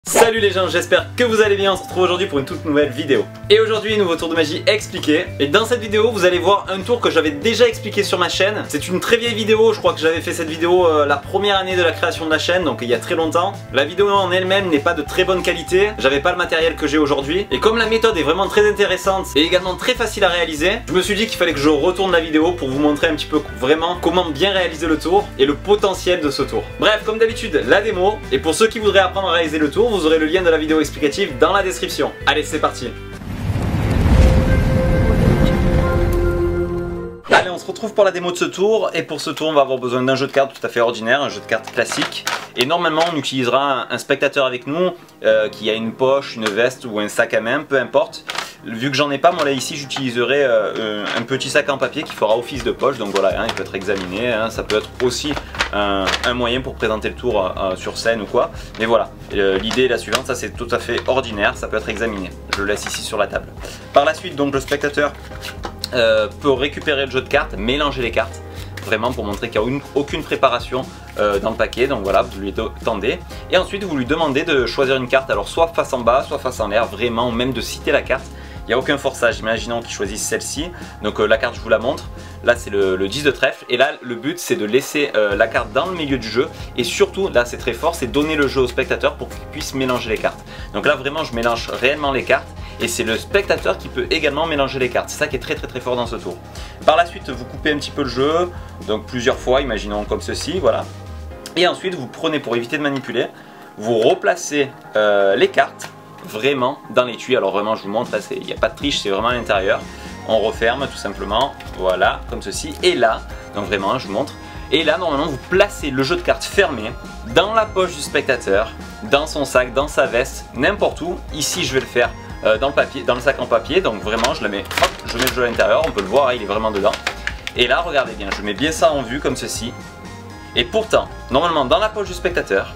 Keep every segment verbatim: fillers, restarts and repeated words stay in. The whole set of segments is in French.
Salut les gens, j'espère que vous allez bien, on se retrouve aujourd'hui pour une toute nouvelle vidéo. Et aujourd'hui, nouveau tour de magie expliqué. Et dans cette vidéo, vous allez voir un tour que j'avais déjà expliqué sur ma chaîne. C'est une très vieille vidéo, je crois que j'avais fait cette vidéo euh, la première année de la création de la chaîne, donc il y a très longtemps. La vidéo en elle-même n'est pas de très bonne qualité, j'avais pas le matériel que j'ai aujourd'hui. Et comme la méthode est vraiment très intéressante et également très facile à réaliser, je me suis dit qu'il fallait que je retourne la vidéo pour vous montrer un petit peu vraiment comment bien réaliser le tour et le potentiel de ce tour. Bref, comme d'habitude, la démo. Et pour ceux qui voudraient apprendre à réaliser le tour, vous aurez le lien de la vidéo explicative dans la description. Allez, c'est parti. Allez, on se retrouve pour la démo de ce tour. Et pour ce tour, on va avoir besoin d'un jeu de cartes tout à fait ordinaire, un jeu de cartes classique. Et normalement, on utilisera un spectateur avec nous euh, qui a une poche, une veste ou un sac à main, peu importe. Vu que j'en ai pas, moi là ici j'utiliserai euh, un petit sac en papier qui fera office de poche, donc voilà, hein, il peut être examiné, hein, ça peut être aussi un, un moyen pour présenter le tour euh, sur scène ou quoi. Mais voilà, euh, l'idée est la suivante, ça c'est tout à fait ordinaire, ça peut être examiné. Je le laisse ici sur la table. Par la suite, donc le spectateur euh, peut récupérer le jeu de cartes, mélanger les cartes. Vraiment pour montrer qu'il n'y a une, aucune préparation euh, dans le paquet, donc voilà, vous lui tendez et ensuite vous lui demandez de choisir une carte, alors soit face en bas, soit face en l'air, vraiment, même de citer la carte. Il n'y a aucun forçage, imaginons qu'il choisisse celle-ci, donc euh, la carte je vous la montre, là c'est le, le dix de trèfle et là le but c'est de laisser euh, la carte dans le milieu du jeu et surtout, là c'est très fort, c'est donner le jeu au spectateur pour qu'il puisse mélanger les cartes. Donc là vraiment je mélange réellement les cartes et c'est le spectateur qui peut également mélanger les cartes, c'est ça qui est très très très fort dans ce tour. Par la suite vous coupez un petit peu le jeu, donc plusieurs fois, imaginons comme ceci, voilà. Et ensuite vous prenez, pour éviter de manipuler, vous replacez euh, les cartes vraiment dans l'étui. Alors vraiment je vous montre, il n'y a pas de triche, c'est vraiment à l'intérieur. On referme tout simplement, voilà, comme ceci. Et là, donc vraiment je vous montre, et là normalement vous placez le jeu de cartes fermé dans la poche du spectateur, dans son sac, dans sa veste, n'importe où. Ici je vais le faire euh, dans, le papier, dans le sac en papier, donc vraiment je le mets, hop, je mets le jeu à l'intérieur, on peut le voir, hein, il est vraiment dedans. Et là regardez bien, je mets bien ça en vue comme ceci. Et pourtant, normalement dans la poche du spectateur,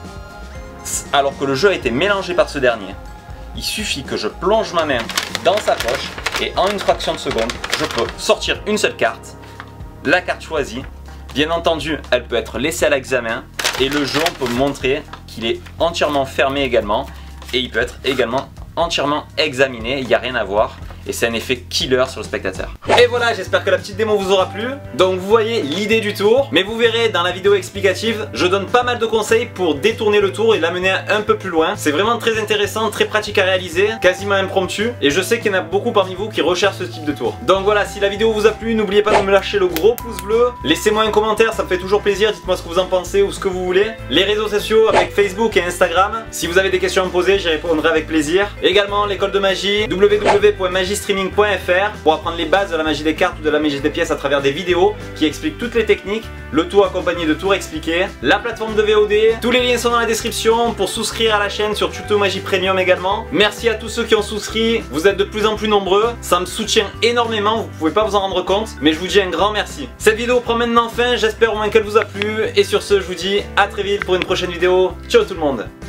alors que le jeu a été mélangé par ce dernier, il suffit que je plonge ma main dans sa poche et en une fraction de seconde, je peux sortir une seule carte, la carte choisie. Bien entendu, elle peut être laissée à l'examen et le jeu, on peut montrer qu'il est entièrement fermé également et il peut être également entièrement examiné, il n'y a rien à voir. Et c'est un effet killer sur le spectateur. Et voilà, j'espère que la petite démo vous aura plu. Donc vous voyez l'idée du tour. Mais vous verrez dans la vidéo explicative, je donne pas mal de conseils pour détourner le tour et l'amener un peu plus loin. C'est vraiment très intéressant, très pratique à réaliser, quasiment impromptu. Et je sais qu'il y en a beaucoup parmi vous qui recherchent ce type de tour. Donc voilà, si la vidéo vous a plu, n'oubliez pas de me lâcher le gros pouce bleu. Laissez-moi un commentaire, ça me fait toujours plaisir. Dites-moi ce que vous en pensez ou ce que vous voulez. Les réseaux sociaux avec Facebook et Instagram. Si vous avez des questions à me poser, j'y répondrai avec plaisir. Également l'école de magie, w w w point magie streaming point f r, pour apprendre les bases de la magie des cartes ou de la magie des pièces à travers des vidéos qui expliquent toutes les techniques, le tour accompagné de tours expliqués, la plateforme de V O D, tous les liens sont dans la description pour souscrire à la chaîne sur Tuto Magie Premium également. Merci à tous ceux qui ont souscrit, vous êtes de plus en plus nombreux, ça me soutient énormément, vous pouvez pas vous en rendre compte, mais je vous dis un grand merci. Cette vidéo prend maintenant fin, j'espère au moins qu'elle vous a plu et sur ce je vous dis à très vite pour une prochaine vidéo. Ciao tout le monde.